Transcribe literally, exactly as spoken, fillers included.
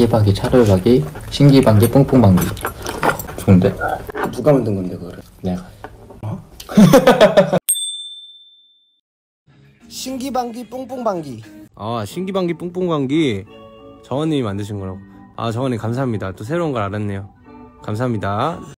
상기방기 차돌박이 신기방기 뿡뿡방기. 좋은데? 누가 만든 건데 그거를? 내가. 어? 신기방기 뿡뿡방기. 아, 신기방기 뿡뿡방기 정원님이 만드신 거라고. 아, 정원님 감사합니다. 또 새로운 걸 알았네요. 감사합니다.